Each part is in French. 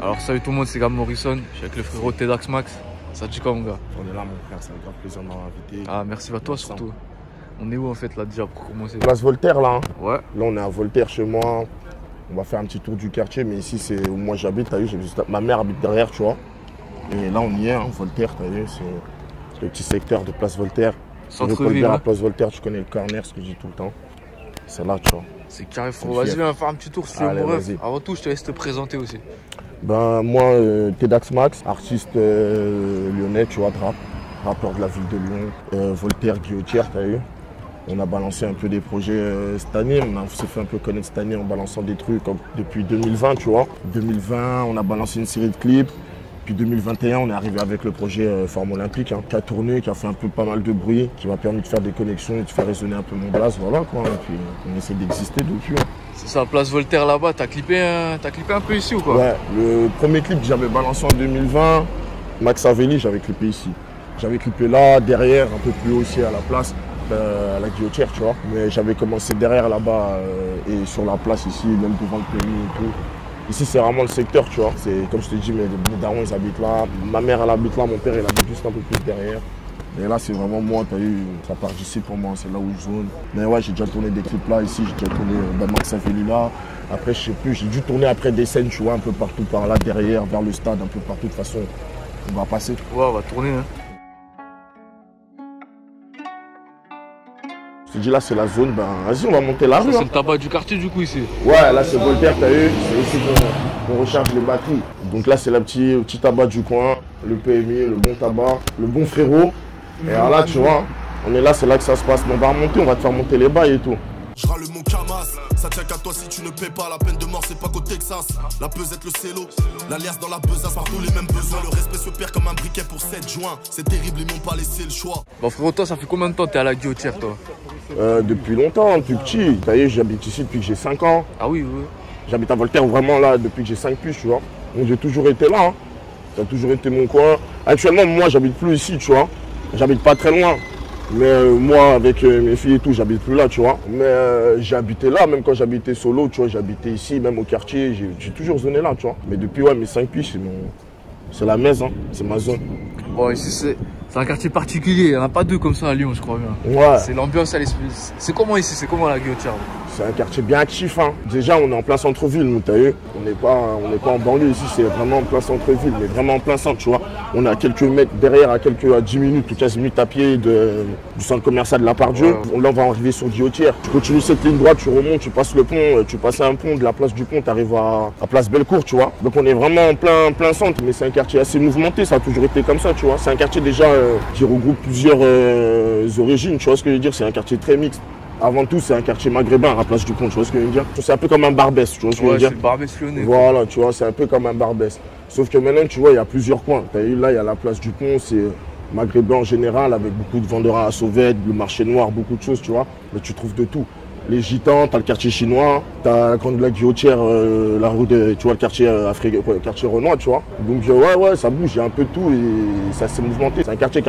Alors salut tout le monde, c'est Gab Morrison, je suis avec le frérot Tedax Max. Ça te dit quoi mon gars? On est là mon frère, c'est un grand plaisir de m'avoir invité. Ah merci à toi surtout. On est où en fait là déjà pour commencer? Place Voltaire là. Ouais. Là on est à Voltaire chez moi. On va faire un petit tour du quartier, mais ici c'est où moi j'habite, t'as vu, ma mère habite derrière, tu vois. Et là on y est, hein, Voltaire, t'as vu, c'est le petit secteur de Place Voltaire. Centre-ville. À Place Voltaire, tu connais le corner, ce que je dis tout le temps. C'est là, tu vois. C'est carré frérot. Vas-y, viens faire un petit tour si tu veux mon rêve. Avant tout, je te laisse te présenter aussi. Ben moi, Tedax Max, artiste lyonnais, tu vois, de rap, rappeur de la ville de Lyon. Voltaire, Guillotière, t'as vu. On a balancé un peu des projets cette année, on s'est fait un peu connaître cette année en balançant des trucs depuis 2020, tu vois. 2020, on a balancé une série de clips. Puis 2021, on est arrivé avec le projet Forme Olympique, hein, qui a tourné, qui a fait un peu pas mal de bruit, qui m'a permis de faire des connexions et de faire résonner un peu mon blast, voilà quoi. Et puis on essaie d'exister depuis. Hein. C'est ça, Place Voltaire là-bas, t'as clippé un peu ici ou quoi? Ouais, le premier clip que j'avais balancé en 2020, Max Avelli, j'avais clippé ici. J'avais clippé là, derrière, un peu plus haut aussi à la place, à la Guillotière, tu vois. Mais j'avais commencé derrière là-bas et sur la place ici, même devant le pays et tout. Ici, c'est vraiment le secteur, tu vois. C'est comme je te dis, mes darons, ils habitent là. Ma mère, elle habite là. Mon père, il habite juste un peu plus derrière. Et là, c'est vraiment moi, t'as vu, ça part d'ici pour moi. C'est là où je zone. Mais ouais, j'ai déjà tourné des clips là, ici. J'ai déjà tourné Max Avelli là. Après, je sais plus, j'ai dû tourner après des scènes, tu vois, un peu partout par là, derrière, vers le stade, un peu partout. De toute façon, on va passer. Ouais, on va tourner, hein. Je te dis là, c'est la zone, ben vas-y, on va monter la rue. C'est le tabac du quartier du coup ici. Ouais, là c'est Voltaire, t'as vu, c'est ici qu'on recharge les batteries. Donc là c'est le petit tabac du coin, le PMI, le bon tabac, le bon frérot. Et alors là tu vois, on est là, c'est là que ça se passe. Mais on va remonter, on va te faire monter les bails et tout. Je râle mon Camas, ça tient qu'à toi si tu ne paies pas. La peine de mort c'est pas qu'au Texas. La pesette, le cello, l'alias dans la besace, partout les mêmes besoins. Le respect se perd comme un briquet pour 7 juin. C'est terrible, ils m'ont pas laissé le choix. Bon frérot, toi ça fait combien de temps que t'es à la Guillotière toi? Depuis longtemps, depuis petit. T'as vu, j'habite ici depuis que j'ai 5 ans. Ah oui, oui. J'habite à Voltaire vraiment là depuis que j'ai 5 piges, tu vois. Donc j'ai toujours été là, hein. Ça a toujours été mon coin. Actuellement, moi j'habite plus ici, tu vois. J'habite pas très loin. Mais moi, avec mes filles et tout, j'habite plus là, tu vois. Mais j'ai habité là, même quand j'habitais solo, tu vois, j'habitais ici, même au quartier, j'ai toujours zoné là, tu vois. Mais depuis, ouais, mes 5 piges, c'est la maison, hein. C'est ma zone. Bon, ici, c'est un quartier particulier, il n'y en a pas deux comme ça à Lyon, je crois bien. Ouais. C'est l'ambiance à l'esprit. C'est comment ici? C'est comment la Guillotière? C'est un quartier bien actif, hein. Déjà, on est en plein centre-ville, nous, t'as vu. On n'est pas en banlieue ici, c'est vraiment en plein centre-ville, mais vraiment en plein centre, tu vois. On est à quelques mètres derrière, à 10 minutes ou 15 minutes à pied du centre commercial de la Part-Dieu. Ouais. Là, on va arriver sur Guillotière. Tu continues cette ligne droite, tu remontes, tu passes le pont, tu passes un pont, de la place du pont, tu arrives à Place Bellecour, tu vois. Donc, on est vraiment en plein centre, mais c'est un quartier assez mouvementé, ça a toujours été comme ça, tu vois. C'est un quartier déjà qui regroupe plusieurs origines, tu vois ce que je veux dire. C'est un quartier très mixte. Avant tout, c'est un quartier maghrébin à Place du Pont, tu vois ce que je veux dire. C'est un peu comme un Barbès, tu vois ce que je veux dire. C'est le Barbès lyonnais. Voilà, tu vois, c'est un peu comme un Barbès. Sauf que maintenant, tu vois, il y a plusieurs coins. T'as vu, là, il y a la Place du Pont, c'est maghrébin en général, avec beaucoup de vendeurs à Sauvette, le marché noir, beaucoup de choses, tu vois. Mais tu trouves de tout. Les gitans, t'as le quartier chinois, t'as la grande lac Guillotière, la rue de, tu vois, le quartier quartier Renoir, tu vois. Donc ouais, ça bouge, il y a un peu de tout et ça s'est mouvementé. C'est un quartier qui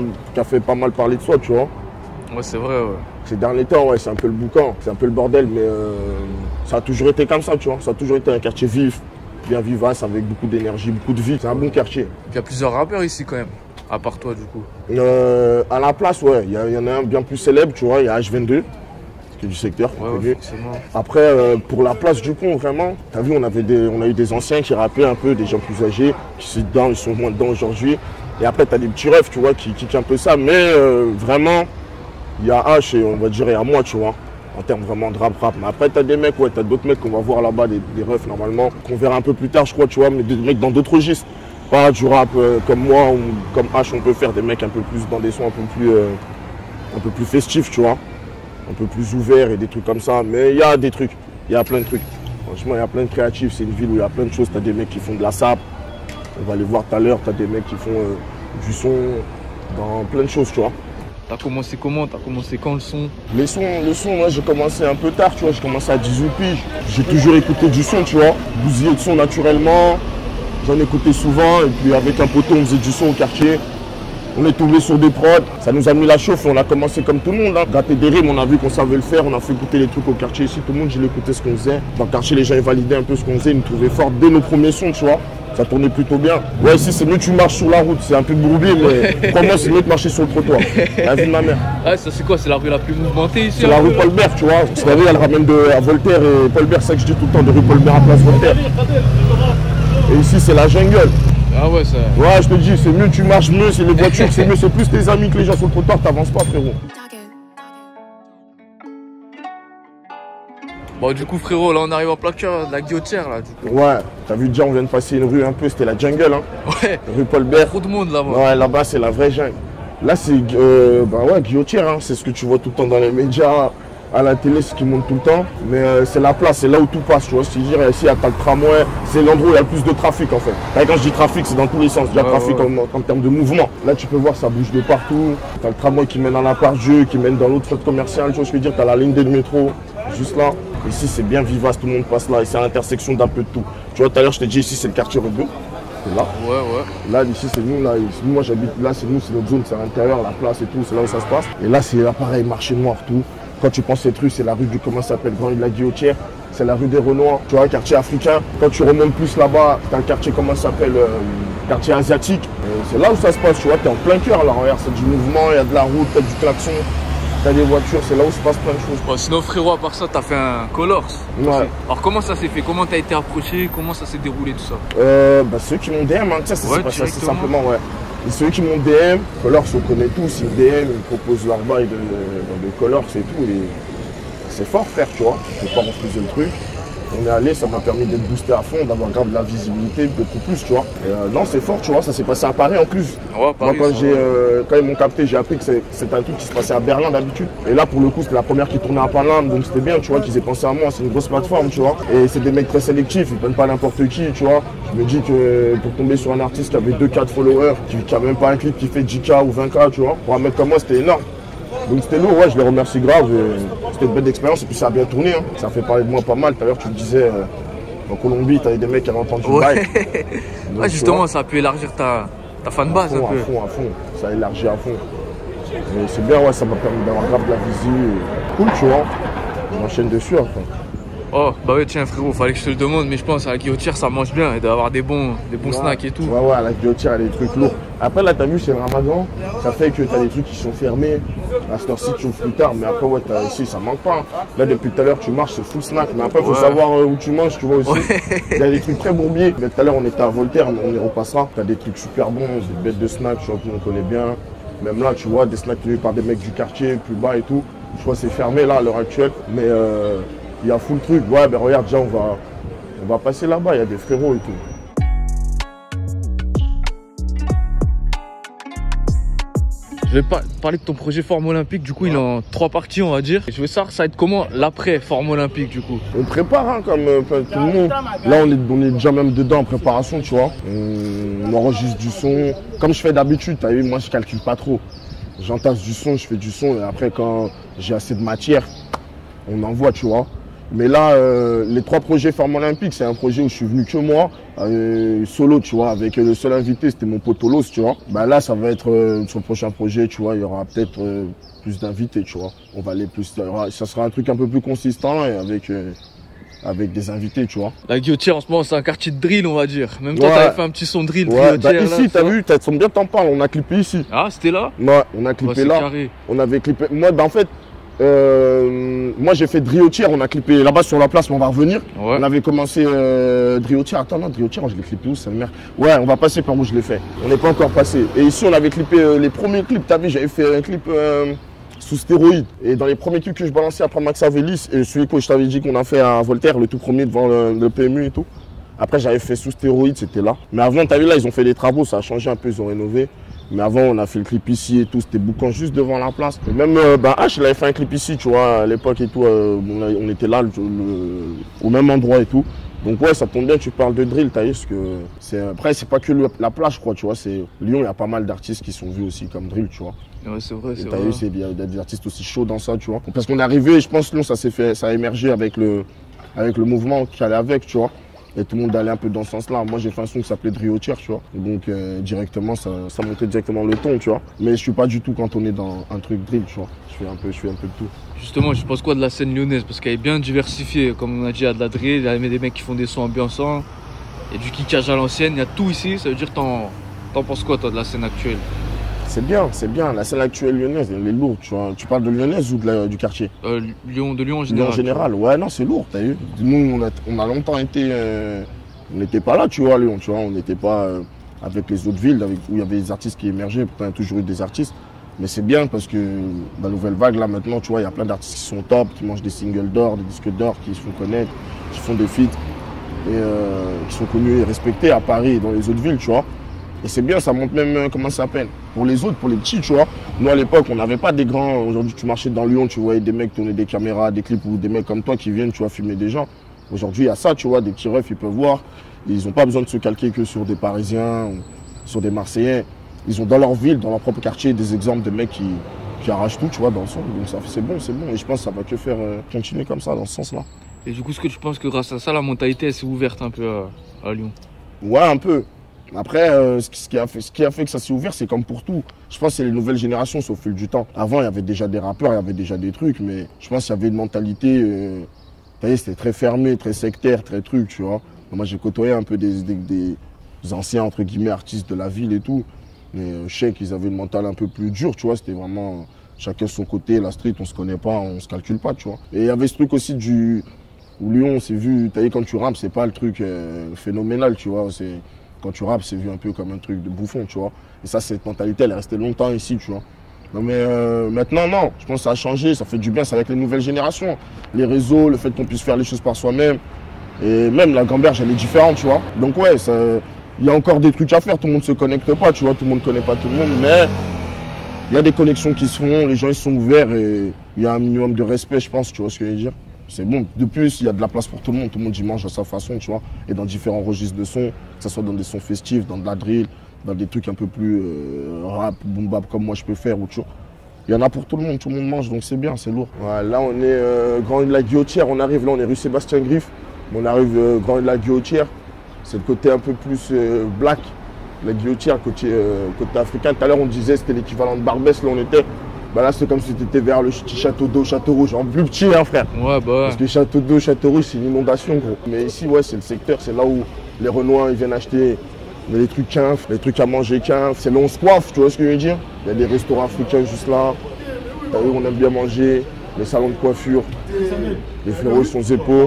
a fait pas mal parler de soi, tu vois. Ouais, c'est vrai, ouais. Ces derniers temps, ouais, c'est un peu le boucan, c'est un peu le bordel, mais ça a toujours été comme ça, tu vois. Ça a toujours été un quartier vif, bien vivace, avec beaucoup d'énergie, beaucoup de vie. C'est un bon quartier. Il y a plusieurs rappeurs ici quand même, à part toi du coup. À la place, ouais, il y en a un bien plus célèbre, tu vois, il y a H22, qui est du secteur. Ouais, après, pour la Place du Pont, vraiment, t'as vu, on a eu des anciens qui rappaient un peu, des gens plus âgés, qui sont dedans, ils sont moins dedans aujourd'hui. Et après, t'as des petits refs, tu vois, qui kickent un peu ça, mais vraiment, il y a H et on va dire il y a moi, tu vois, en termes vraiment de rap. Mais après, t'as des mecs, ouais, t'as d'autres mecs qu'on va voir là-bas, des refs normalement, qu'on verra un peu plus tard, je crois, tu vois, mais des mecs dans d'autres registres. Pas du rap comme moi ou comme H, on peut faire des mecs un peu plus dans des sons un peu plus festifs, tu vois, un peu plus ouverts et des trucs comme ça. Mais il y a des trucs, il y a plein de trucs. Franchement, il y a plein de créatifs, c'est une ville où il y a plein de choses. T'as des mecs qui font de la sape, on va les voir tout à l'heure, t'as des mecs qui font du son, dans plein de choses, tu vois. T'as commencé comment? T'as commencé quand le son? Le son, moi j'ai commencé un peu tard, tu vois, j'ai commencé à 18 piges. J'ai toujours écouté du son, tu vois, bousillé de son naturellement. J'en écoutais souvent et puis avec un poteau on faisait du son au quartier. On est tombé sur des prods, ça nous a mis la chauffe, on a commencé comme tout le monde, hein. Gâter des rimes, on a vu qu'on savait le faire, on a fait écouter les trucs au quartier ici, tout le monde, j'ai écouté ce qu'on faisait. Dans le quartier, les gens ils validaient un peu ce qu'on faisait, ils nous trouvaient fort dès nos premiers sons, tu vois. ça tournait plutôt bien. Ouais, ici c'est mieux que tu marches sur la route, c'est un peu bourbier, mais pour moi c'est mieux de marcher sur le trottoir. La vie de ma mère. Ah, ça c'est quoi? C'est la rue la plus mouvementée ici? C'est la rue Paul-Bert, tu vois. Vous savez, elle ramène à Voltaire et Paul-Bert, c'est ça que je dis tout le temps, de rue Paul-Bert à place Voltaire. Et ici c'est la jungle. Ah ouais, ça. Ouais, je te dis, c'est mieux, tu marches mieux, c'est les voitures, c'est mieux, c'est plus tes amis que les gens sur le trottoir, t'avances pas, frérot. Bon, du coup, frérot, là on arrive en plein cœur de la Guillotière là. Du coup. Ouais, t'as vu déjà, on vient de passer une rue un peu, c'était la jungle, hein. Ouais. Rue Paul-Bert. Trop de monde là-bas. Ouais, là-bas c'est la vraie jungle. Là c'est, bah ouais, Guillotière, hein. C'est ce que tu vois tout le temps dans les médias, à la télé, ce qui monte tout le temps. Mais c'est la place, c'est là où tout passe, tu vois. C'est-à-dire, ici, t'as le tramway, c'est l'endroit où il y a le plus de trafic en fait. Là, quand je dis trafic, c'est dans tous les sens. Il y a trafic en termes de mouvement. Là, tu peux voir, ça bouge de partout. T'as le tramway qui mène à la part Dieu, qui mène dans l'autre fête commerciale. Tu vois, je veux dire, t'as la ligne de métro, juste là. Ici, c'est bien vivace, tout le monde passe là. Et c'est à l'intersection d'un peu de tout. Tu vois, tout à l'heure, je t'ai dit, ici, c'est le quartier Rebeu. C'est là. Ouais, ouais. Là, ici, c'est nous. Là, ici, moi, j'habite là, c'est nous, c'est notre zone, c'est à l'intérieur, la place et tout. C'est là où ça se passe. Et là, c'est pareil, marché noir, tout. Quand tu penses cette rue, c'est la rue du, comment ça s'appelle, Grand Rue de la Guillotière. C'est la rue des Renois, tu vois, quartier africain. Quand tu remontes plus là-bas, t'as un quartier, comment ça s'appelle, quartier asiatique. C'est là où ça se passe, tu vois, t'es en plein cœur là. Regarde, c'est du mouvement, il y a de la route, t'as du klaxon. T'as des voitures, c'est là où se passe plein de choses. Bon, sinon frérot, à part ça, t'as fait un Colors. Ouais. Alors comment ça s'est fait? Comment t'as été approché? Comment ça s'est déroulé tout ça? Bah ceux qui m'ont DM, hein, ça s'est passé assez simplement, ouais. Et ceux qui m'ont DM, Colors on connaît tous, ils DM, ils proposent leur bail de Colors et tout. Et c'est fort frère, tu vois, je peux pas refuser le truc. On est allé, ça m'a permis d'être boosté à fond, d'avoir grave de la visibilité, beaucoup plus, tu vois. Et non, c'est fort, tu vois, ça s'est passé à Paris en plus. Ouais, Paris, moi, quand ils m'ont capté, j'ai appris que c'était un truc qui se passait à Berlin d'habitude. Et là, pour le coup, c'était la première qui tournait à Paname, donc c'était bien, tu vois, qu'ils aient pensé à moi. C'est une grosse plateforme, tu vois. Et c'est des mecs très sélectifs, ils prennent pas n'importe qui, tu vois. Je me dis que pour tomber sur un artiste qui avait 2K de followers, qui a même pas un clip qui fait 10K ou 20K, tu vois, pour un mec comme moi, c'était énorme. Donc c'était lourd, ouais, je les remercie grave. C'était une belle expérience et puis ça a bien tourné. Hein. Ça a fait parler de moi pas mal. Tout à l'heure, tu me disais, en Colombie, tu avais des mecs qui avaient entendu le bail. Donc, ouais, justement, ça a pu élargir ta fanbase un peu. À fond. Ça a élargi à fond. Et c'est bien, ouais, ça m'a permis d'avoir grave de la visu. Cool, tu vois. On enchaîne dessus, enfin. Oh, bah ouais, tiens frérot, fallait que je te le demande, mais je pense à la Guillotière, ça mange bien et d'avoir des bons snacks et tout. Ouais, à la Guillotière, il y a des trucs lourds. Après, là, t'as vu, c'est le ramadan, ça fait que t'as des trucs qui sont fermés. À cette heure-ci, tu ouvres plus tard, mais après, ouais, ici, ça manque pas. Là, depuis tout à l'heure, tu marches, c'est full snack, mais après, il faut savoir où tu manges, tu vois aussi. Il y a des trucs très bourbiers. Mais tout à l'heure, on était à Voltaire, on y repassera. T'as des trucs super bons, des bêtes de snacks, tu vois, que nous, on connaît bien. Même là, tu vois, des snacks tenus par des mecs du quartier, plus bas et tout. Je vois, c'est fermé, là, à l'heure actuelle, mais il y a full truc. Ouais, ben regarde, déjà, on va passer là-bas, il y a des frérots et tout. Je vais parler de ton projet Forme Olympique, du coup il est en 3 parties on va dire. Je veux savoir ça va être comment l'après Forme Olympique du coup. On prépare hein, comme tout le monde. Là on est déjà même dedans en préparation tu vois. On enregistre du son. Comme je fais d'habitude, t'as vu, moi je calcule pas trop. J'entasse du son, je fais du son et après quand j'ai assez de matière, on envoie tu vois. Mais là, les 3 projets Forme Olympique, c'est un projet où je suis venu que moi, solo, tu vois, avec le seul invité, c'était mon pote Olos, tu vois. Bah là, ça va être sur le prochain projet, tu vois, il y aura peut-être plus d'invités, tu vois. On va aller plus, ça sera un truc un peu plus consistant et avec des invités, tu vois. La Guillotière, en ce moment, c'est un quartier de drill, on va dire. Même toi, t'avais fait un petit son drill. Ouais, bah ici, t'as vu, ça tombe bien t'en parles, on a clippé ici. Ah, c'était là? Ouais, on a clippé là. Carré. On avait clippé. Moi, bah en fait, moi j'ai fait Driotière, on a clippé là-bas sur la place, mais on va revenir. Ouais. On avait commencé Driotière, attends non, Driotière, je l'ai clippé où, ça me merde. Ouais, on va passer par où je l'ai fait. On n'est pas encore passé. Et ici on avait clippé les premiers clips, t'as vu, j'avais fait un clip sous stéroïdes. Et dans les premiers clips que je balançais après Max Avelis, et celui que je t'avais dit qu'on a fait à Voltaire, le tout premier devant le PMU et tout. Après j'avais fait sous stéroïdes, c'était là. Mais avant, t'as vu là, ils ont fait des travaux, ça a changé un peu, ils ont rénové. Mais avant, on a fait le clip ici et tout, c'était boucan juste devant la place. Et même H, il avait fait un clip ici, tu vois, à l'époque et tout, on était là au même endroit et tout. Donc ouais, ça tombe bien, tu parles de drill, t'as vu, parce que après, c'est pas que la plage, je crois, tu vois, c'est Lyon, il y a pas mal d'artistes qui sont vus aussi comme drill, tu vois. Ouais, c'est vrai, c'est vrai. T'as vu, il y a des artistes aussi chauds dans ça, tu vois. Parce qu'on est arrivé, je pense, Lyon, ça a émergé avec le mouvement qui allait avec, tu vois. Et tout le monde allait un peu dans ce sens-là. Moi, j'ai fait un son qui s'appelait Driotière, tu vois. Donc, directement, ça montait directement le ton, tu vois. Mais je suis pas du tout cantonné dans un truc drill, tu vois. Je fais un peu de tout. Justement, je pense quoi de la scène lyonnaise? Parce qu'elle est bien diversifiée. Comme on a dit, il y a de la drill, il y a des mecs qui font des sons ambiançants. Il y a du kickage à l'ancienne, il y a tout ici. Ça veut dire t'en penses quoi toi de la scène actuelle? C'est bien, c'est bien. La scène actuelle lyonnaise, elle est lourde, tu vois. Tu parles de lyonnaise ou du quartier? Lyon, de Lyon en Lyon général. en général, ouais, non, c'est lourd, t'as vu. Nous, on a longtemps été... on n'était pas là, tu vois, à Lyon, tu vois. On n'était pas avec les autres villes où il y avait des artistes qui émergeaient. Pourtant, il y a toujours eu des artistes. Mais c'est bien parce que la nouvelle vague, là, maintenant, tu vois, il y a plein d'artistes qui sont top, qui mangent des singles d'or, des disques d'or, qui se font connaître, qui font des feats et qui sont connus et respectés à Paris et dans les autres villes, tu vois. Et c'est bien, ça montre même comment ça s'appelle. Pour les autres, pour les petits, tu vois. Nous, à l'époque, on n'avait pas des grands. Aujourd'hui, tu marchais dans Lyon, tu voyais des mecs tourner des caméras, des clips ou des mecs comme toi qui viennent, tu vois, filmer des gens. Aujourd'hui, il y a ça, tu vois, des petits refs, ils peuvent voir. Ils n'ont pas besoin de se calquer que sur des Parisiens ou sur des Marseillais. Ils ont dans leur ville, dans leur propre quartier, des exemples de mecs qui arrachent tout, tu vois, dans le son. Donc ça, c'est bon, c'est bon. Et je pense que ça va que faire continuer comme ça, dans ce sens-là. Et du coup, est-ce que tu penses que grâce à ça, la mentalité, elle s'est ouverte un peu à Lyon? Ouais, un peu. Après, ce qui a fait que ça s'est ouvert, c'est comme pour tout. Je pense que c'est les nouvelles générations, c'est au fil du temps. Avant, il y avait déjà des rappeurs, il y avait déjà des trucs, mais je pense qu'il y avait une mentalité, c'était très fermé, très sectaire, très truc, tu vois. Moi, j'ai côtoyé un peu des anciens, entre guillemets, artistes de la ville et tout. Mais je sais qu'ils avaient une mentale un peu plus dure, tu vois. C'était vraiment chacun son côté, la street, on se connaît pas, on se calcule pas, tu vois. Et il y avait ce truc aussi où Lyon, c'est vu, t'as vu, quand tu rappes, c'est pas le truc phénoménal, tu vois. Quand tu rappes, c'est vu un peu comme un truc de bouffon, tu vois. Et ça, cette mentalité, elle est restée longtemps ici, tu vois. Non, mais maintenant, non. Je pense que ça a changé, ça fait du bien, c'est avec les nouvelles générations. Les réseaux, le fait qu'on puisse faire les choses par soi-même. Et même la gamberge, elle est différente, tu vois. Donc ouais, il y a encore des trucs à faire, tout le monde ne se connecte pas, tu vois. Tout le monde ne connaît pas tout le monde, mais il y a des connexions qui se font, les gens ils sont ouverts et il y a un minimum de respect, je pense, tu vois ce que je veux dire. C'est bon. De plus, il y a de la place pour tout le monde y mange à sa façon, tu vois. Et dans différents registres de sons, que ce soit dans des sons festifs, dans de la drill, dans des trucs un peu plus rap, boom bap comme moi je peux faire ou tu vois. Il y en a pour tout le monde mange, donc c'est bien, c'est lourd. Ouais, là on est Grand Rue de la Guillotière, on arrive, là on est rue Sébastien Griffe, on arrive Grand Rue de la Guillotière, c'est le côté un peu plus black, la Guillotière, côté africain. Tout à l'heure on disait c'était l'équivalent de Barbès, là on était. Bah là, c'est comme si tu étais vers le petit château d'eau, château rouge, en plus petit, hein, frère. Ouais, bah ouais. Parce que château d'eau, château rouge, c'est une inondation, gros. Mais ici, ouais, c'est le secteur, c'est là où les Renois, ils viennent acheter les trucs quinf, les trucs à manger quinf. C'est là où on se coiffe, tu vois ce que je veux dire? Il y a des restaurants africains juste là. T'as vu, on aime bien manger, les salons de coiffure, les frérots, ils sont zépos.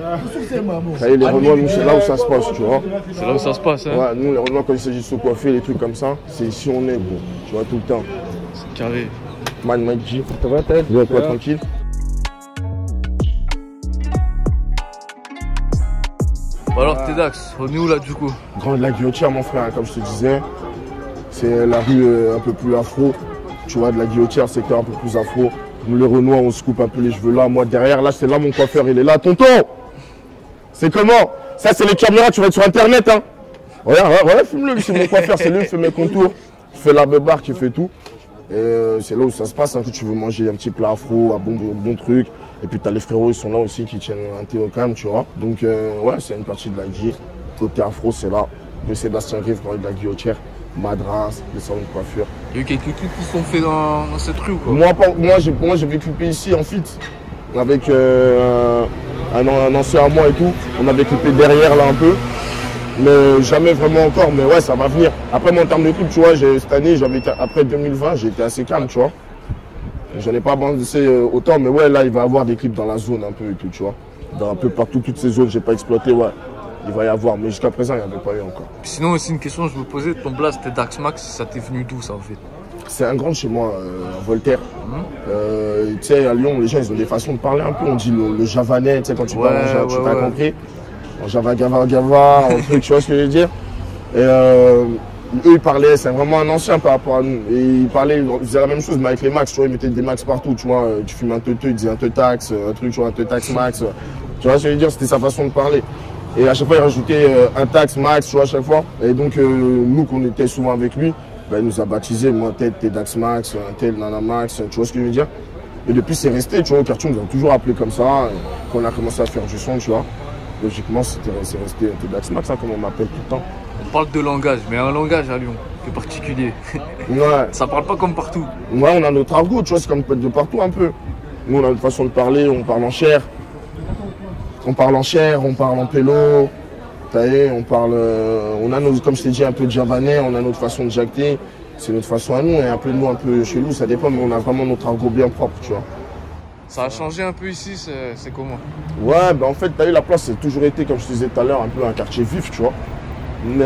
T'as vu, les Renois, nous, c'est là où ça se passe, tu vois. C'est là où ça se passe, hein. Ouais, nous, les Renois, quand il s'agit de se coiffer, les trucs comme ça, c'est ici on est, gros. Tu vois, tout le temps. C'est carré. Man, Mike G. Ça va, t'es quoi, tranquille? Alors, Tedax, on est où là du coup? Grand de la Guillotière, mon frère, comme je te disais. C'est la rue un peu plus afro. Tu vois, de la Guillotière, secteur un peu plus afro. Nous, les Renois, on se coupe un peu les cheveux là. Moi, derrière, là, c'est là mon coiffeur, il est là. Tonton! C'est comment? Ça, c'est les caméras, tu vas être sur Internet, hein? Regarde, filme-le, c'est mon coiffeur, c'est lui qui fait mes contours. Il fait la barbe, qui fait tout. C'est là où ça se passe, hein, que tu veux manger un petit plat afro, un bon truc. Et puis t'as les frérots, ils sont là aussi qui tiennent un thé au calme, tu vois. Donc ouais, c'est une partie de la Guy. Côté afro, c'est là. Le Sébastien Rive, Grand Rue de la Guillotière, Madras, les salons de coiffure. Il y a eu quelques clips qui sont faits dans cette rue ou quoi? Moi j'ai vu clipper ici en fit avec un ancien à moi et tout. On avait clippé derrière là un peu. Mais jamais vraiment encore, mais ouais, ça va venir. Après, moi, en termes de clips, tu vois, cette année, après 2020, j'ai été assez calme, tu vois. J'en ai pas avancé autant, mais ouais, là, il va y avoir des clips dans la zone un peu et tout, tu vois. Dans un peu partout, toutes ces zones, j'ai pas exploité, ouais. Il va y avoir, mais jusqu'à présent, il n'y en avait pas eu encore. Sinon, aussi une question, je me posais, ton blast, c'était Dax Max, ça t'est venu d'où, ça, en fait? C'est un grand chez moi, Voltaire. Tu sais, à Lyon, les gens, ils ont des façons de parler un peu. On dit le javanais, tu sais, quand tu parles en tu t'as compris. En Java, Gava, un truc, tu vois ce que je veux dire. Et eux, ils parlaient, c'est vraiment un ancien par rapport à nous. Et ils faisaient la même chose, mais avec les max, tu vois, ils mettaient des max partout, tu vois. Tu fumes un teuteux, ils disaient un teutax, un truc, tu vois, un teutax max. Tu vois ce que je veux dire, c'était sa façon de parler. Et à chaque fois, il rajoutait un tax max, tu vois, à chaque fois. Et donc, nous, qu'on était souvent avec lui, ben, il nous a baptisé, moi, tel Tedax Max, un tel Nana Max, tu vois ce que je veux dire. Et depuis, c'est resté, tu vois, au quartier, on nous a toujours appelé comme ça. Quand on a commencé à faire du son, tu vois. Logiquement, c'est resté un Tedax Max, hein, comme on m'appelle tout le temps. On parle de langage, mais un langage à Lyon, qui est particulier. Ouais. Ça parle pas comme partout. Ouais, on a notre argot, tu vois, c'est comme de partout un peu. Nous, on a notre façon de parler, on parle en chair. On parle en chair, on parle en pélo. on parle, on a nos, comme je t'ai dit, un peu de javanais, on a notre façon de jacter, c'est notre façon à nous, et un peu de nous, un peu chelou, ça dépend, mais on a vraiment notre argot bien propre, tu vois. Ça a changé un peu ici, c'est comment? Ouais, en fait, t'as eu la place, c'est toujours été, comme je te disais tout à l'heure, un peu un quartier vif, tu vois. Mais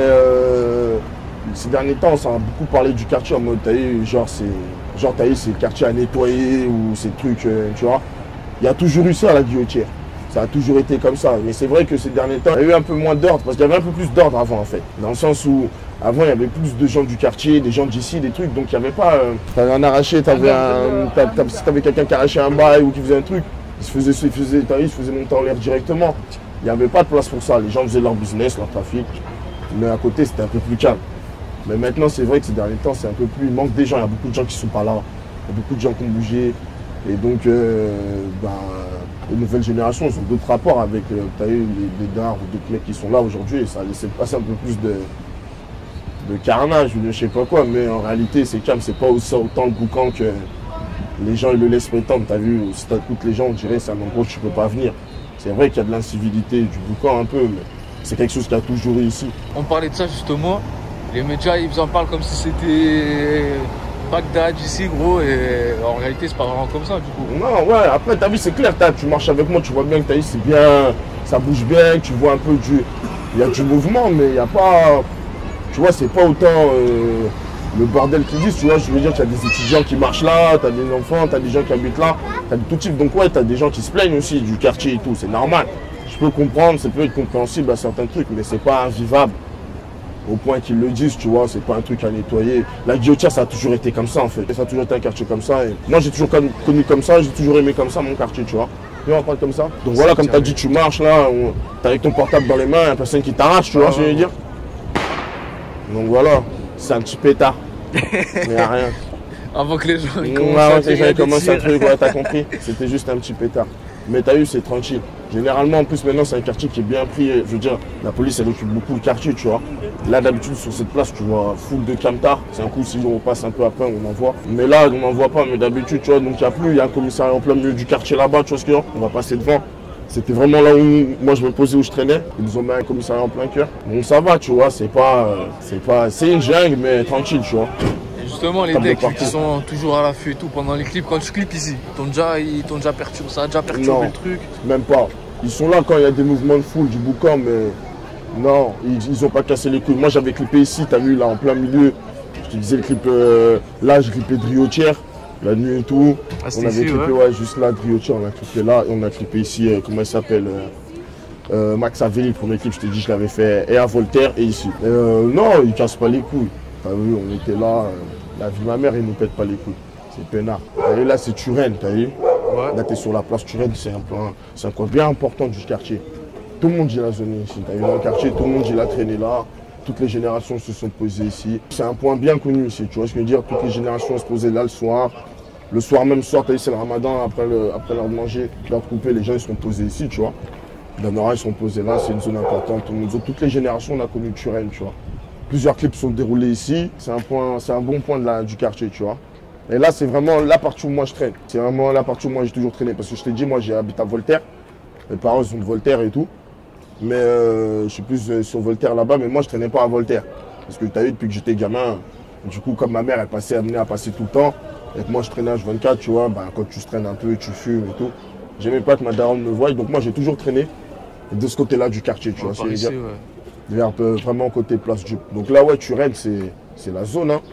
ces derniers temps, on s'en a beaucoup parlé du quartier en mode, t'as eu, c'est le quartier à nettoyer ou ces trucs, tu vois. Il y a toujours eu ça à la Guillotière. Ça a toujours été comme ça. Mais c'est vrai que ces derniers temps, il y a eu un peu moins d'ordre, parce qu'il y avait un peu plus d'ordre avant, en fait. Dans le sens où, avant, il y avait plus de gens du quartier, des gens d'ici, des trucs. Donc, il n'y avait pas. T'avais un arraché, si t'avais quelqu'un qui arrachait un bail ou qui faisait un truc, il se faisait monter en l'air directement. Il n'y avait pas de place pour ça. Les gens faisaient leur business, leur trafic. Mais à côté, c'était un peu plus calme. Mais maintenant, c'est vrai que ces derniers temps, c'est un peu plus. Il manque des gens. Il y a beaucoup de gens qui sont pas là. Il y a beaucoup de gens qui ont bougé. Et donc, les nouvelles générations, ils ont d'autres rapports avec les dards ou d'autres mecs qui sont là aujourd'hui. Et ça a laissé passer un peu plus de carnage ou de je sais pas quoi. Mais en réalité, c'est calme. C'est pas autant le boucan que les gens ils le laissent prétendre. T'as vu, si t'écoutes les gens, on dirait c'est un endroit où tu peux pas venir. C'est vrai qu'il y a de l'incivilité, du boucan un peu, mais c'est quelque chose qu'il y a toujours eu ici. On parlait de ça justement. Les médias, ils en parlent comme si c'était Bagdad ici, gros, et en réalité, c'est pas vraiment comme ça, du coup. Non, ouais, après, t'as vu, c'est clair, tu marches avec moi, tu vois bien que t'as vu, c'est bien, ça bouge bien, tu vois un peu il y a du mouvement, mais il n'y a pas, tu vois, c'est pas autant le bordel qu'ils disent, tu vois, je veux dire, tu as des étudiants qui marchent là, tu as des enfants, tu as des gens qui habitent là, tu as tout type, donc ouais, tu as des gens qui se plaignent aussi du quartier et tout, c'est normal. Je peux comprendre, ça peut être compréhensible à certains trucs, mais c'est pas invivable. Au point qu'ils le disent, tu vois, c'est pas un truc à nettoyer. La Guillotière, ça a toujours été comme ça, en fait. Ça a toujours été un quartier comme ça. Et moi, j'ai toujours connu comme ça, j'ai toujours aimé comme ça mon quartier, tu vois. Et on va parler comme ça. Donc voilà, comme tu as dit, tu marches là, t'es avec ton portable dans les mains, il n'y a personne qui t'arrache, tu vois ce que je veux dire. Donc voilà, c'est un petit pétard. Mais y a rien. Avant que les gens commencent un truc, ouais, t'as compris. C'était juste un petit pétard. Mais t'as eu, c'est tranquille. Généralement, en plus, maintenant, c'est un quartier qui est bien pris. Je veux dire, la police, elle occupe beaucoup le quartier, tu vois. Là, d'habitude, sur cette place, tu vois, foule de camtars. C'est un coup, si on passe un peu après, on en voit. Mais là, on n'en voit pas, mais d'habitude, tu vois, donc il n'y a plus. Il y a un commissariat en plein milieu du quartier là-bas, tu vois ce qu'il y a. On va passer devant. C'était vraiment là où moi, je me posais, où je traînais. Ils nous ont mis un commissariat en plein cœur. Donc ça va, tu vois, c'est une jungle, mais tranquille, tu vois. Justement, les decks qui sont toujours à l'affût et tout pendant les clips, quand tu clips ici, ils t'ont déjà perturbé, ça a déjà perturbé le truc? Même pas. Ils sont là quand il y a des mouvements de foule, du boucan, mais non, ils ont pas cassé les couilles. Moi j'avais clippé ici, t'as vu là en plein milieu. Je te disais le clip, là j'ai clippé Driotière, la nuit et tout. Ah, on avait clippé juste là, Driotière, on a clippé là, et on a clippé ici, comment il s'appelle Max Avelli, le premier clip, je t'ai dit, je l'avais fait et à Voltaire et ici. Non, ils cassent pas les couilles. T'as vu, on était là. La vie de ma mère, il ne nous pète pas les couilles. C'est peinard. Et là, c'est Turenne, t'as vu? Ouais. Là, t'es sur la place Turenne, c'est un coin bien important du quartier. Tout le monde y a zoné ici. T'as vu dans le quartier, tout le monde y a traîné là. Toutes les générations se sont posées ici. C'est un point bien connu ici, tu vois ce que je veux dire? Toutes les générations se posaient là le soir. Le soir, même soir, t'as vu, c'est le ramadan, après l'heure de manger, l'heure de couper, les gens ils sont posés ici, tu vois. Les Noirs, ils sont posés là, c'est une zone importante. Toutes les générations, on a connu Turenne, tu vois. Plusieurs clips sont déroulés ici. C'est un bon point du quartier, tu vois. Et là, c'est vraiment la partie où moi je traîne. C'est vraiment la partie où moi j'ai toujours traîné. Parce que je t'ai dit, moi j'habite à Voltaire. Mes parents sont de Voltaire et tout. Mais je suis plus sur Voltaire là-bas. Mais moi, je traînais pas à Voltaire. Parce que tu as vu, depuis que j'étais gamin, du coup, comme ma mère, elle amenait à passer tout le temps. Et que moi, je traînais à H24, tu vois. Quand tu traînes un peu, tu fumes et tout. J'aimais pas que ma daronne me voie. Donc moi, j'ai toujours traîné de ce côté-là du quartier, tu vois. Ici, ouais. Vers vraiment côté place Dieu. Donc là, ouais, Turenne, c'est la zone. Hein.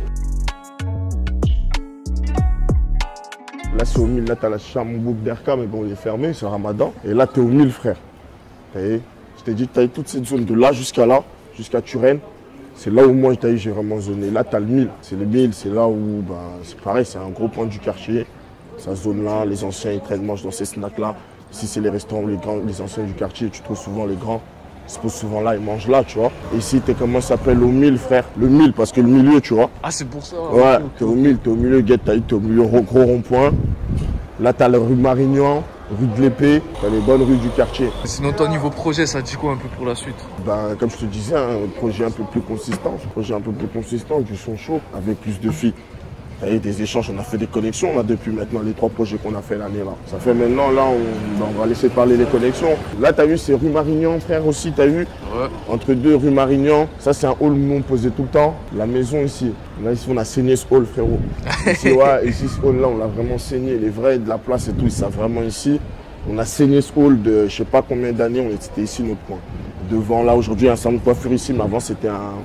Là, c'est au 1000. Là, tu as la Chamoubou d'Erka, mais bon, il est fermé, c'est le ramadan. Et là, tu es au 1000, frère. Je t'ai dit, tu as toute cette zone de là, jusqu'à Turenne. C'est là où moi, j'ai vraiment zoné. Là, tu as le 1000. C'est le 1000, c'est là où, c'est pareil, c'est un gros point du quartier. Cette zone-là, les anciens, ils traînent, mangent dans ces snacks-là. Ici, c'est les restaurants, les anciens du quartier, tu trouves souvent les grands. Ils se posent souvent là, ils mangent là, tu vois. Et ici, t'es comment ça s'appelle au 1000, frère. Le 1000, parce que le milieu, tu vois. Ah, c'est pour ça. Ouais, t'es au 1000, t'es au milieu, t'es au milieu, gros rond-point. Là, t'as la rue Marignan, rue de l'Épée, t'as les bonnes rues du quartier. Sinon, ton niveau projet, ça dit quoi un peu pour la suite? Comme je te disais, un projet un peu plus consistant. Du son chaud, avec plus de filles. eu des échanges, on a fait des connexions là, depuis maintenant les 3 projets qu'on a fait l'année là. Ça fait maintenant là, on va laisser parler les connexions. Là, tu as vu, c'est rue Marignan, frère aussi, tu as vu. Ouais. Entre 2 rue Marignan, ça c'est un hall où nous on posait tout le temps. La maison ici, là ici on a saigné ce hall, frérot. Ici, ouais, ici ce hall là, on l'a vraiment saigné. Les vrais de la place et tout, ils savent vraiment ici. On a saigné ce hall de je sais pas combien d'années, c'était ici notre point. Devant là, aujourd'hui, un salon de coiffure ici, mais avant c'était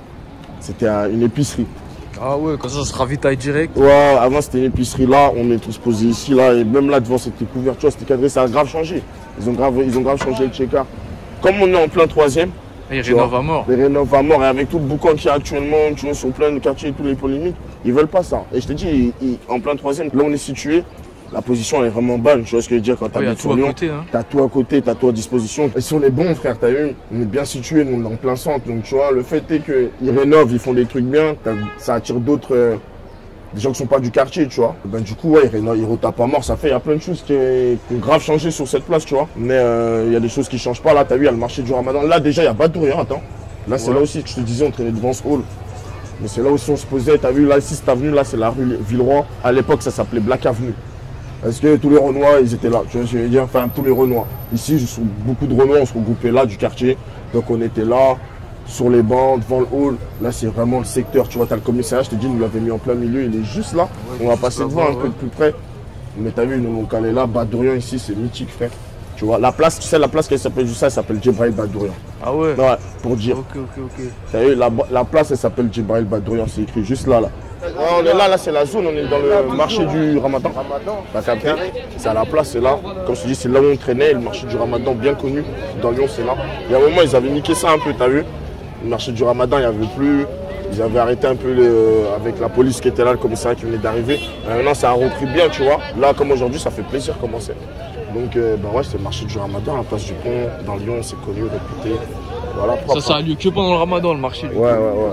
une épicerie. Ah ouais, comme ça se ravitaille direct. Ouais, avant c'était une épicerie là, on est tous posés ici là, et même là devant c'était couverture, c'était cadré, ça a grave changé. Ils ont grave changé le check-up. Comme on est en plein 3e, Ils rénovent à mort. Ils rénovent à mort, et avec tout le boucan qu'il y a actuellement, tu vois, sur plein de quartiers et tous les polémiques, ils veulent pas ça. Et je te dis, en plein 3e, là où on est situé, la position elle est vraiment bonne, tu vois ce que je veux dire, quand Ouais, t'as tout à côté, hein. T'as tout à côté, t'as tout à disposition. Et si on est bon, frère, t'as vu, on est bien situé, nous on est en plein centre, donc tu vois, le fait est qu'ils rénovent, ils font des trucs bien, ça attire d'autres, des gens qui sont pas du quartier, tu vois. Ben, du coup, ouais, ils retapent à mort, ça fait, il y a plein de choses qui ont grave changé sur cette place, tu vois. Mais il y a des choses qui changent pas, là, t'as vu, il y a le marché du Ramadan. Là, déjà, il y a Badourian, attends. Là, c'est là aussi que je te disais, on traînait devant ce hall. Mais c'est là aussi on se posait, t'as vu, là, ici, cette avenue, là, c'est la rue Villeroy. À l'époque, ça s'appelait Black Avenue. Parce que tous les Renois, ils étaient là, tu vois, je veux dire, enfin, tous les Renois. Ici, beaucoup de Renois, on se regroupait là, du quartier. Donc, on était là, sur les bancs, devant le hall. Là, c'est vraiment le secteur, tu vois, t'as le commissariat, je te dis, nous l'avons mis en plein milieu, il est juste là. Ouais, on va passer devant un peu de plus près. Mais t'as vu, nous, on calait là, Badourian ici, c'est mythique, frère. Tu vois, la place, tu sais, la place qui s'appelle juste ça, elle s'appelle Djibril Badourian. Ah ouais? Ouais, pour dire. Ok. T'as vu, la place, elle s'appelle Djibril Badourian, c'est écrit juste là. Ouais, on est là, c'est la zone, on est dans le marché du Ramadan. T'as capté? C'est à la place, c'est là. Comme je te dis, c'est là où on traînait, le marché du Ramadan bien connu. Dans Lyon, c'est là. Il y a un moment, ils avaient niqué ça un peu, t'as vu? Le marché du Ramadan, il n'y avait plus. Ils avaient arrêté un peu avec la police qui était là, le commissariat qui venait d'arriver. Maintenant, ça a repris bien, tu vois. Là, comme aujourd'hui, ça fait plaisir comment c'est. Donc, bah ouais, c'est le marché du Ramadan, à la place du pont, dans Lyon, c'est connu, réputé. Voilà, ça a lieu que pendant le Ramadan, le marché. Ouais.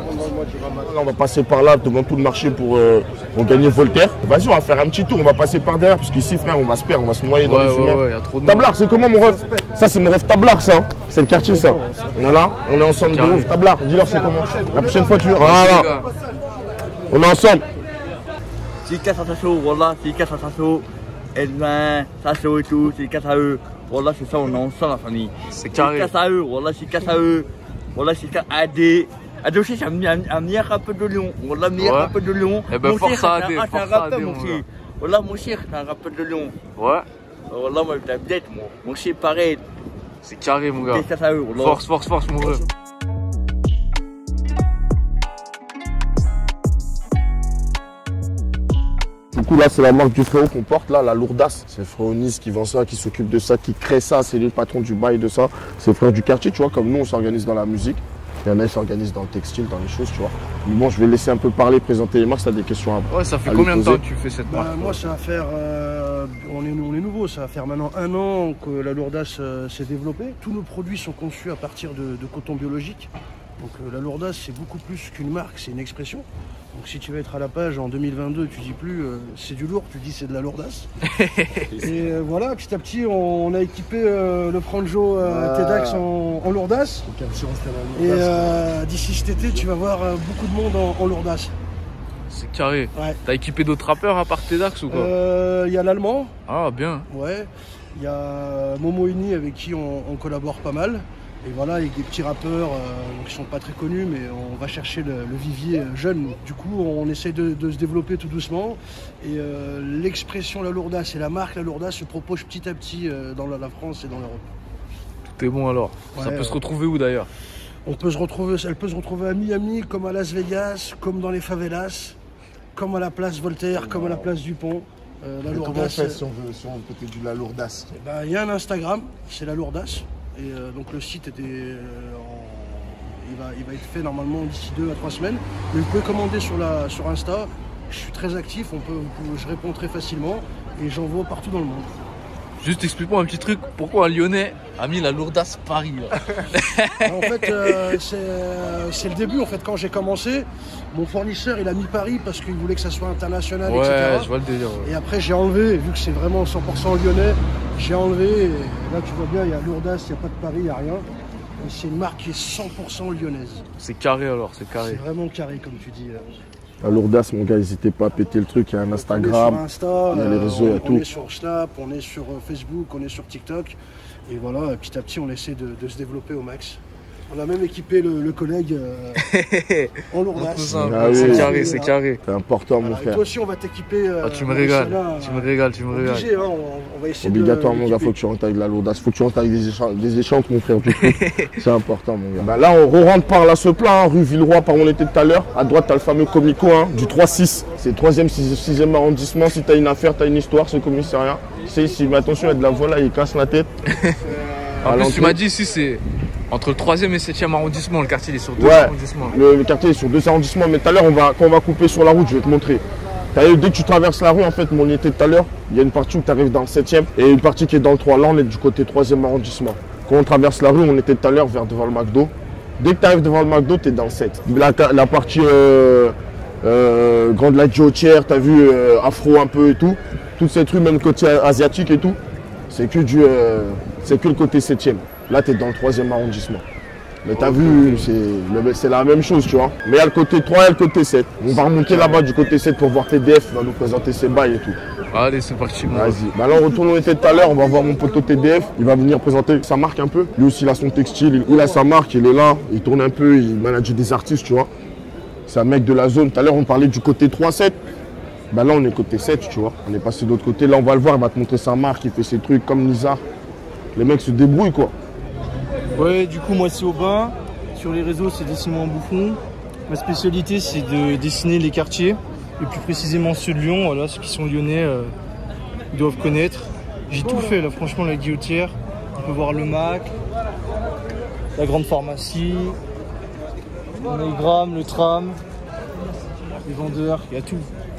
Là, on va passer par là, devant tout le marché pour gagner Voltaire. Vas-y, on va faire un petit tour, on va passer par derrière, parce qu'ici, frère, on va se perdre, on va se noyer dans les fumeurs. Ouais, y a trop de Tablard, c'est comment mon ref? Ça, c'est mon ref Tablard, ça. Hein. C'est le quartier, ça. Voilà, on est ensemble de ouf. Tablard, dis-leur c'est comment. La prochaine fois, tu veux. Voilà. On est ensemble. C'est 4 à chaud, voilà, c'est 4 à chaud. Edwin, ça chaud et tout, c'est 4 à eux. Voilà, c'est ça, on est ensemble, la famille. C'est carré. C'est 4 à eux, voilà, c'est 4 à eux. Voilà, c'est 4 à AD. AD aussi, c'est un meilleur rappeur de Lyon. Voilà, meilleur rappeur de Lyon. Eh ben, force à AD, c'est un rappeur, mon frère. Voilà, mon cher, c'est un rappeur de Lyon. Ouais. Voilà, moi, t'as peut-être, moi. Mon cher, pareil. C'est carré, mon gars. C'est 4 à eux, voilà. Force, mon ref. Du coup, là, c'est la marque du frérot qu'on porte, là, la Lourdasse. C'est le frérot Nice qui vend ça, qui s'occupe de ça, qui crée ça. C'est lui le patron du bail de ça. C'est le frère du quartier, tu vois, comme nous, on s'organise dans la musique. Il y en a qui s'organisent dans le textile, dans les choses, tu vois. Mais bon, je vais laisser un peu parler, présenter les marques, si tu as des questions à Ouais, ça fait combien de temps que tu fais cette marque? Moi, ça va faire. On est nouveau, ça va faire maintenant 1 an que la Lourdasse s'est développée. Tous nos produits sont conçus à partir de coton biologique. Donc la Lourdasse, c'est beaucoup plus qu'une marque, c'est une expression. Donc si tu veux être à la page en 2022, tu dis plus c'est du lourd, tu dis c'est de la Lourdasse. Et voilà, petit à petit, on a équipé le Franjo TEDx en Lourdasse. Et d'ici cet été, tu vas voir beaucoup de monde en Lourdasse. C'est carré. Ouais. T'as équipé d'autres rappeurs à part TEDx ou quoi? Il y a l'allemand. Ah, bien. Ouais. Il y a Momo Ini avec qui on collabore pas mal. Et voilà, avec des petits rappeurs qui sont pas très connus, mais on va chercher le vivier jeune. Du coup, on essaie de se développer tout doucement. Et l'expression La Lourdasse et la marque La Lourdasse se propose petit à petit dans la France et dans l'Europe. Tout est bon alors. Ouais, ça peut se retrouver où d'ailleurs? Elle peut se retrouver à Miami, comme à Las Vegas, comme dans les favelas, comme à la place Voltaire, comme à la place du Pont. La Lourdasse. Comment on fait si on veut peut-être du La Lourdasse? Il y a un Instagram, c'est La Lourdasse. Et donc le site il va être fait normalement d'ici 2 à 3 semaines. Mais vous pouvez commander sur Insta. Je suis très actif, je réponds très facilement et j'envoie partout dans le monde. Juste explique-moi un petit truc, pourquoi un Lyonnais a mis la Lourdasse Paris là? En fait, c'est le début. En fait, quand j'ai commencé, mon fournisseur il a mis Paris parce qu'il voulait que ça soit international, ouais, etc. Je vois le délire. Ouais. Et après j'ai enlevé, vu que c'est vraiment 100% lyonnais, j'ai enlevé. Et là tu vois bien, il y a Lourdasse, il n'y a pas de Paris, il n'y a rien. Et c'est une marque qui est 100% lyonnaise. C'est carré alors, c'est carré. C'est vraiment carré comme tu dis. La Lourdas, mon gars, n'hésitez pas à péter le truc. Il y a un Instagram, on est sur Insta, il y a les réseaux, il y a tout. On est sur Snap, on est sur Facebook, on est sur TikTok. Et voilà, petit à petit, on essaie de se développer au max. On a même équipé le collègue en Lourdas. Ah oui. C'est carré, c'est carré. C'est important, mon Et frère. toi aussi, on va t'équiper. Tu me régales, tu me régales, tu me régales. Obligé, hein, on va essayer Obligatoire, de mon gars, faut l'équiper. que tu rentres avec la Lourdas. Faut que tu rentres avec des échanges, mon frère. C'est important, mon gars. Bah là, on re-rentre par la Seplan, hein, rue Villeroy, par où on était tout à l'heure. À droite, t'as le fameux Comico, hein, du 3-6. C'est le 3e, 6e arrondissement. Si t'as une affaire, t'as une histoire, c'est le commissariat. C'est ici. Mais attention, il y a de la volaille, il casse la tête. En À plus, tu l'entrée. m'as dit ici, c'est entre le 3e et 7e arrondissement. Le quartier il est sur 2 Ouais, arrondissements. le quartier est sur 2 arrondissements, mais tout à l'heure, quand on va couper sur la route, je vais te montrer. Dès que tu traverses la rue, en fait, mon était tout à l'heure, il y a une partie où tu arrives dans le 7e et une partie qui est dans le 3. Là, on est du côté 3e arrondissement. Quand on traverse la rue, on était tout à l'heure vers devant le McDo. Dès que tu arrives devant le McDo, tu es dans le 7. La partie Grande Lac Jotière, tu as vu Afro un peu et tout. Toute cette rue, même côté asiatique et tout, c'est que le côté 7e. Là, tu es dans le 3e arrondissement. Mais t'as vu, c'est la même chose, tu vois. Mais il y a le côté 3 et le côté 7. On va remonter là-bas du côté 7 pour voir TDF, il va nous présenter ses bails et tout. Allez, c'est parti, moi. Vas-y. Bah là, on retourne où on était tout à l'heure, on va voir mon poteau TDF. Il va venir présenter sa marque un peu. Lui aussi, il a son textile, il a sa marque, il est là. Il tourne un peu, il manage des artistes, tu vois. C'est un mec de la zone. Tout à l'heure, on parlait du côté 3-7. Bah là, on est côté 7, tu vois. On est passé de l'autre côté. Là, on va le voir, il va te montrer sa marque, il fait ses trucs comme Nizar. Les mecs se débrouillent, quoi. Ouais, du coup, moi, c'est Aubin. Sur les réseaux, c'est Dessine-moi un bouffon. Ma spécialité, c'est de dessiner les quartiers, et plus précisément ceux de Lyon. Voilà, ceux qui sont lyonnais doivent connaître. J'ai tout fait, là, franchement, la Guillotière. On peut voir le Mac, la grande pharmacie, le Gram, le tram, les vendeurs, il y a tout.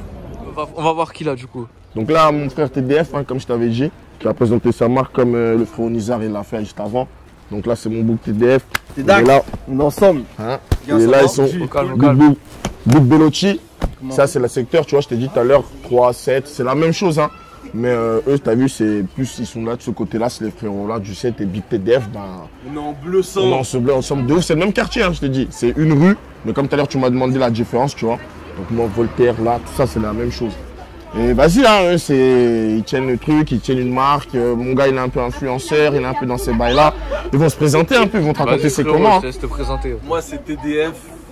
On va voir qui là, du coup. Donc là, mon frère TDF, hein, comme je t'avais dit, qui a présenté sa marque comme le frère Nizar, il l'a fait juste avant. Donc là, c'est mon bouc TDF. T'es Il est là, on est ensemble. hein. Bien, Il est ça là, va. ils sont Au calme, au calme. Bouc Bellotti. Ça, c'est le secteur, tu vois, je t'ai dit tout à l'heure, 3, 7, c'est la même chose, hein. Mais eux, t'as vu, c'est plus, ils sont là de ce côté-là, c'est les frérots là, du 7 et Big TDF, ben, On est en bleu sang. on est ensemble de ouf. C'est le même quartier, hein, je t'ai dit. C'est une rue, mais comme tout à l'heure, tu m'as demandé la différence, tu vois. Donc moi, Voltaire, là, tout ça, c'est la même chose. Et vas-y, hein, eux, ils tiennent le truc, ils tiennent une marque. Mon gars, il est un peu influenceur, il est un peu dans ces bails-là. Ils vont se présenter un peu, ils vont te raconter Vas-y, c'est frérot, comment. je te laisse te présenter. Moi c'est TDF,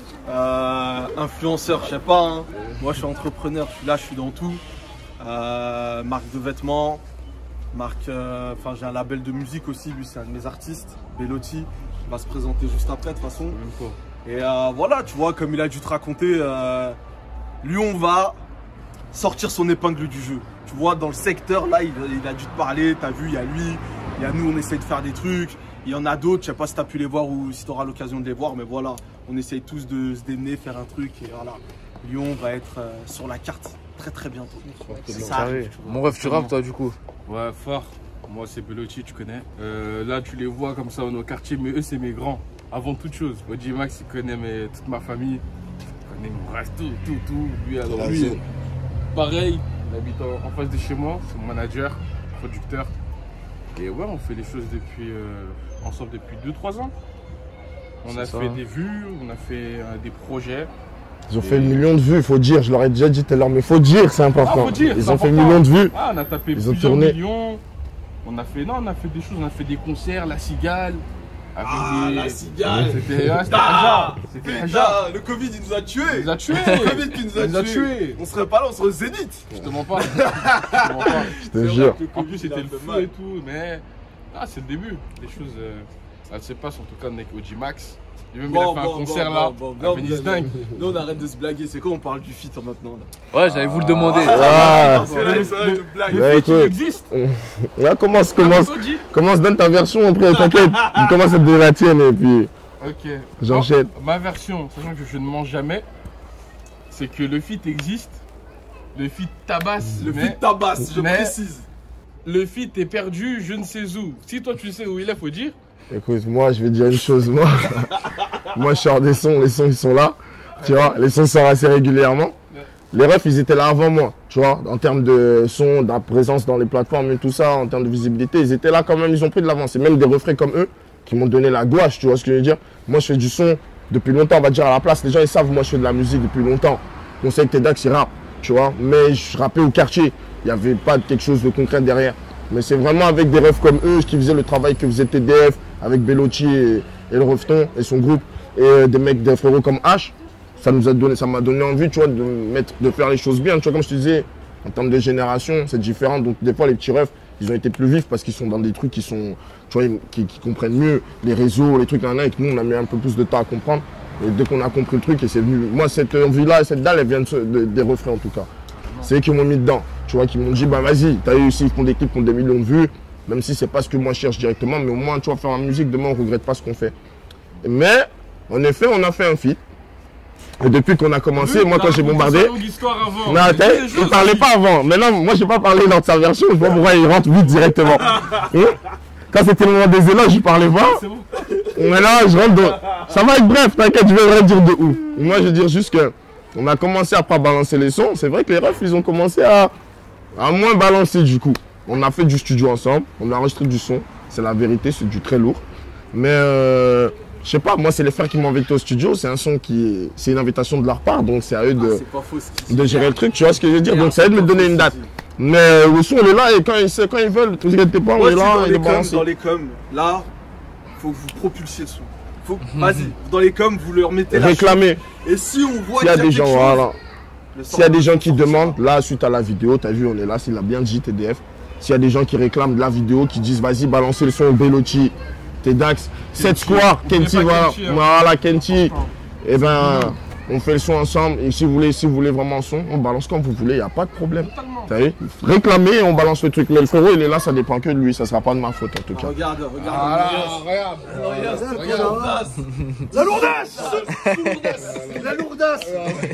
influenceur, je sais pas. Hein. Moi je suis entrepreneur, je suis là, je suis dans tout. Marque de vêtements, marque, enfin j'ai un label de musique aussi, lui c'est un de mes artistes, Bellotti. Il va se présenter juste après de toute façon. Et voilà, tu vois, comme il a dû te raconter, lui on va sortir son épingle du jeu. Tu vois, dans le secteur là, il a dû te parler, t'as vu, il y a lui, il y a nous, on essaye de faire des trucs. Il y en a d'autres, je sais pas si tu as pu les voir ou si tu auras l'occasion de les voir, mais voilà, on essaye tous de se démener, faire un truc et voilà. Lyon va être sur la carte très très bientôt. Ça arrive, tu vois. Mon rêve, tu rappes toi, du coup. Ouais, fort. Moi, c'est Bellotti, tu connais. Là, tu les vois comme ça dans nos quartiers, mais eux, c'est mes grands. Avant toute chose. Oji Max, il connaît toute ma famille. Il connaît mon reste, tout. Lui, alors lui, pareil, il habite en face de chez moi. C'est mon manager, producteur. Et ouais, on fait les choses ensemble depuis 2-3 ans. On a fait des vues, on a fait des projets. Ils ont fait 1 million de vues, il faut dire. Je leur ai déjà dit tout à l'heure, mais il faut dire, c'est important. Faut dire, Ils c'est ont fait 1 important. million de vues. Ah, on a tapé Ils ont plusieurs tourné. millions. On a fait des choses, on a fait des concerts, la Cigale. Avec La Cigale. C'était Haja. C'était Haja. Le Covid il nous a tués. Il nous a tués. Le Covid qui nous a Il nous a tués. tués. On serait pas là, on serait au Zénith. Je te mens pas. Je te mens pas. Je te jure. En plus, c'était le il a fait feu mal. et tout, mais c'est le début. Les choses, ça se passe en tout cas avec Oji Max. Et même il a fait un concert là, à Venise Dingue. Nous on arrête de se blaguer, c'est quoi on parle du feat maintenant là? Ouais, j'allais vous le demander. Ah, C'est vrai, c'est vrai, une blague. ouais, Il écoute. existe. Là, commence, Oji. donne ta version après, t'inquiète. Il commence à te donner la tienne et puis Ok. j'enchaîne. Ma version, sachant que je ne mange jamais, c'est que le feat existe. Le feat tabasse. Le mais feat tabasse, je mais- précise. Le feat est perdu, je ne sais où. Si toi tu sais où il est, faut dire. Écoute, moi, je vais te dire une chose. Moi, je sors des sons, les sons, ils sont là. Tu vois, les sons sortent assez régulièrement. Les refs, ils étaient là avant moi, tu vois, en termes de son, de la présence dans les plateformes et tout ça, en termes de visibilité, ils étaient là quand même, ils ont pris de l'avance. Et même des refrains comme eux qui m'ont donné la gouache, tu vois ce que je veux dire. Moi, je fais du son depuis longtemps, on va dire à la place. Les gens, ils savent, moi, je fais de la musique depuis longtemps. conseil TEDx, il rappe, tu vois. Mais je rappais au quartier. Il n'y avait pas quelque chose de concret derrière. Mais c'est vraiment avec des refs comme eux qui faisaient le travail que faisait TDF, avec Bellotti et le Refton et son groupe, et des mecs, des frérots comme H. Ça m'a donné envie, tu vois, de faire les choses bien. Tu vois, comme je te disais, en termes de génération, c'est différent. Donc des fois, les petits refs, ils ont été plus vifs parce qu'ils sont dans des trucs qui sont, tu vois, qui comprennent mieux les réseaux, les trucs là, et que nous, on a mis un peu plus de temps à comprendre. Et dès qu'on a compris le truc, et c'est venu. Moi, cette envie-là et cette dalle, elle vient des refrains en tout cas. C'est eux qui m'ont mis dedans. Tu vois, qui m'ont dit, bah vas-y, t'as eu aussi, ils font des clips qui ont des millions de vues, même si c'est pas ce que moi je cherche directement, mais au moins, tu vois, faire la musique, demain, on regrette pas ce qu'on fait. Mais, en effet, on a fait un feat. Et depuis qu'on a commencé, moi quand j'ai bombardé. Non, il parlait pas avant. Maintenant, moi j'ai pas parlé dans sa version, je vois pourquoi il rentre vite directement. Quand c'était le moment des éloges, je parlais pas. Maintenant, je rentre dans. Ça va être bref, t'inquiète, je vais rien dire de ouf. Moi je veux dire juste que on a commencé à pas balancer les sons. C'est vrai que les refs, ils ont commencé à moins balancer du coup. On a fait du studio ensemble, on a enregistré du son. C'est la vérité, c'est du très lourd. Mais je sais pas, moi c'est les frères qui m'ont invité au studio, c'est un son qui c'est une invitation de leur part, donc c'est à eux de gérer le truc, tu vois ce que je veux dire, donc c'est à eux de me donner une date. Mais le son il est là et quand ils veulent, ne vous inquiétez pas, on est là, il est balancé. Dans les coms, là, faut que vous propulsiez le son. Vas-y, dans les coms, vous leur mettez la réclamer. Et si on voit qu'il y a des gens, voilà. S'il y a des gens qui demandent, là suite à la vidéo, t'as vu, on est là, s'il a bien dit TDF. S'il y a des gens qui réclament de la vidéo, qui disent vas-y balancez le son Bellotti, TEDx, 7 Square, Kenty, voilà, Kenty, et ben on fait le son ensemble. Et si vous voulez vraiment un son, on balance comme vous voulez, il n'y a pas de problème. T'as vu? Réclamez, on balance le truc. Mais le frérot, il est là, ça dépend que de lui, ça sera pas de ma faute en tout cas. Regarde. La lourdasse. La lourdasse.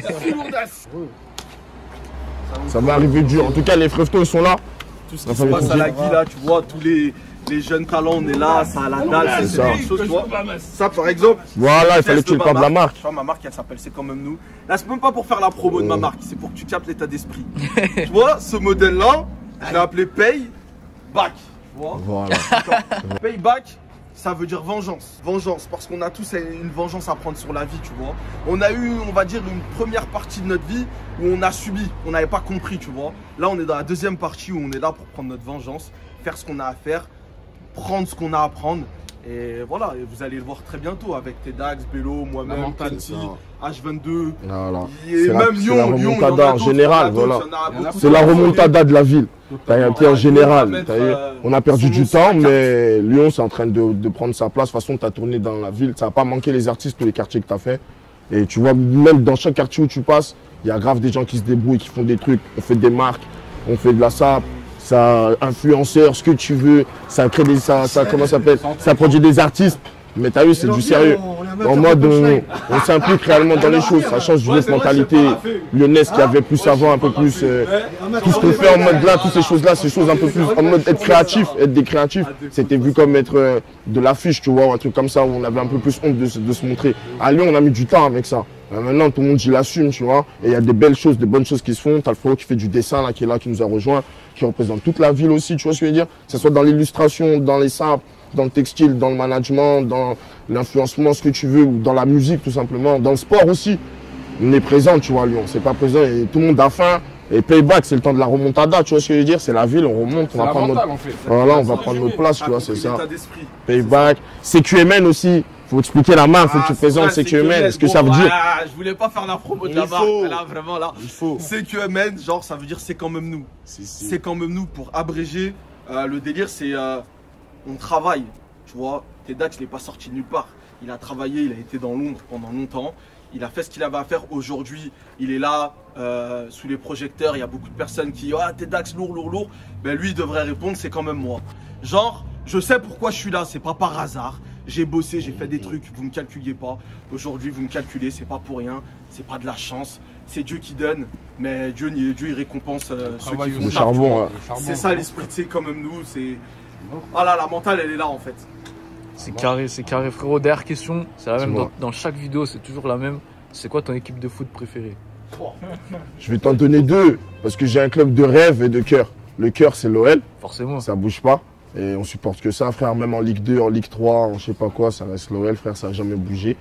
Ça va arriver dur. En tout cas, les freftos, ils sont là. Tout ce qui se passe à la Guy, là, tu vois, tous les jeunes talents, on est là, ça a la dalle, c'est quelque chose, tu vois. Ça, par exemple. Voilà, il fallait que tu le parles de la marque. Tu vois, ma marque, elle s'appelle C'est quand même nous. Là, c'est même pas pour faire la promo de ma marque, c'est pour que tu captes l'état d'esprit. Tu vois, ce modèle-là, je l'ai appelé Payback. Tu vois. Voilà. Payback, ça veut dire vengeance. Vengeance, parce qu'on a tous une vengeance à prendre sur la vie, tu vois. On a eu, on va dire, une première partie de notre vie où on a subi, on n'avait pas compris, tu vois. Là, on est dans la deuxième partie où on est là pour prendre notre vengeance, faire ce qu'on a à faire, prendre ce qu'on a à prendre. Et voilà, et vous allez le voir très bientot avec TEDx, Bello, moi-même, Kenty, H22. Voilà. Et même Lyon, remontada en général, voilà. C'est la remontada de la ville. En général, on a perdu du temps, mais Lyon, c'est en train de prendre sa place. De toute façon, tu as tourné dans la ville, ça n'a pas manqué les artistes, tous les quartiers que tu as fait. Et tu vois, même dans chaque quartier où tu passes, il y a grave des gens qui se débrouillent, qui font des trucs. On fait des marques, on fait de la sape. Ça influenceur, ce que tu veux, ça crée des, ça comment ça s'appelle, ça produit des artistes. Mais t'as vu, c'est du sérieux. En mode, on s'implique réellement dans les choses. Ça change d'une autre mentalité lyonnaise qui avait plus avant, un peu plus. Tout ce qu'on fait en mode là, toutes ces choses-là, ces choses un peu plus en mode être créatif, être des créatifs. C'était vu comme être de l'affiche, tu vois, ou un truc comme ça où on avait un peu plus honte de se montrer. À Lyon, on a mis du temps avec ça. Maintenant, tout le monde, il l'assume, tu vois. Et il y a des belles choses, des bonnes choses qui se font. T'as le frérot qui fait du dessin, là, qui est là, qui nous a rejoint, qui représente toute la ville aussi, tu vois ce que je veux dire. Que ce soit dans l'illustration, dans les sapes, dans le textile, dans le management, dans l'influencement, ce que tu veux, ou dans la musique, tout simplement. Dans le sport aussi. On est présent, tu vois, à Lyon. C'est pas présent et tout le monde a faim. Et Payback, c'est le temps de la remontada, tu vois ce que je veux dire. C'est la ville, on remonte, on va prendre notre... Voilà, on va prendre notre place, tu vois, c'est ça. Payback. CQMN aussi. Faut expliquer la marque, faut que tu présentes CQMN, ce que ça veut dire. Je voulais pas faire la promo de la marque, là vraiment là. CQMN, genre ça veut dire c'est quand même nous. C'est quand même nous pour abréger. Le délire c'est on travaille, tu vois. TEDx il n'est pas sorti nulle part. Il a travaillé, il a été dans l'ombre pendant longtemps. Il a fait ce qu'il avait à faire. Aujourd'hui, il est là sous les projecteurs. Il y a beaucoup de personnes qui ah TEDx lourd. Ben lui il devrait répondre c'est quand même moi. Genre je sais pourquoi je suis là, c'est pas par hasard. J'ai bossé, j'ai fait des trucs, vous ne me calculiez pas. Aujourd'hui, vous me calculez, c'est pas pour rien, c'est pas de la chance. C'est Dieu qui donne, mais Dieu il récompense ceux qui font le charbon. C'est ça l'esprit, c'est quand même nous. C'est voilà, la mentale, elle est là en fait. C'est carré, frérot. Dernière question, c'est la même dans chaque vidéo, c'est toujours la même. C'est quoi ton équipe de foot préférée? Je vais t'en donner deux, parce que j'ai un club de rêve et de cœur. Le cœur, c'est l'OL. Forcément. Ça bouge pas. Et on supporte que ça, frère, même en Ligue 2, en Ligue 3, en je sais pas quoi, ça reste l'OL, frère, ça n'a jamais bougé.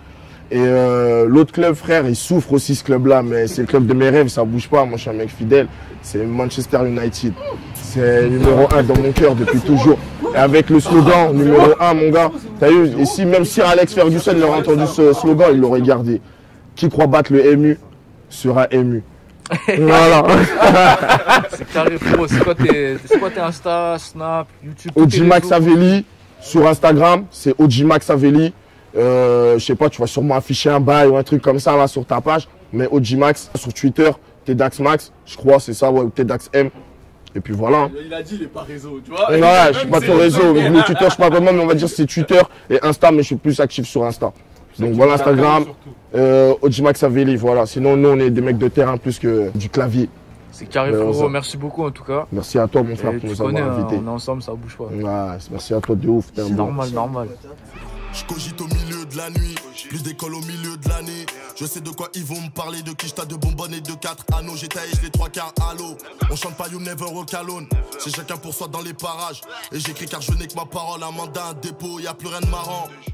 Et l'autre club, frère, il souffre aussi ce club-là, mais c'est le club de mes rêves, ça bouge pas. Moi, je suis un mec fidèle. C'est Manchester United. C'est numéro 1 dans mon cœur depuis toujours. Et avec le slogan numéro 1, mon gars, t'as vu, et si même Sir Alex Ferguson il aurait entendu ce slogan, il l'aurait gardé. Qui croit battre le MU sera ému. Voilà. C'est carré, frérot. C'est quoi tes Insta, Snap, YouTube? Ojimax Avelli sur Instagram, c'est Ojimax Avelli. Je sais pas, tu vas sûrement afficher un bail ou un truc comme ça là sur ta page. Mais Ojimax sur Twitter, Tdaxmax, je crois, c'est ça, ouais, ou Tdaxm. Et puis voilà. Il a dit il est pas réseau, tu vois. Ouais, je suis pas sur réseau. Le Twitter, je sais pas vraiment, mais on va dire c'est Twitter et Insta, mais je suis plus actif sur Insta. Donc voilà, Instagram, Ojimax Avelli, voilà. Sinon, nous, on est des mecs de terrain plus que du clavier. C'est carré, frérot. Merci beaucoup en tout cas. Merci à toi, mon frère, pour nous avoir invités. On est ensemble, ça bouge pas. Ouais, merci à toi de ouf. C'est normal, normal. Je cogite au milieu de la nuit, plus d'école au milieu de l'année. Je sais de quoi ils vont me parler, de quicheta, de bonbonnes et de 4 anneaux. J'ai taillé les 3 quarts à l'eau. On chante pas You Never Walk Alone. C'est chacun pour soi dans les parages. Et j'écris car je n'ai que ma parole. Un mandat, un dépôt, y a plus rien de marrant.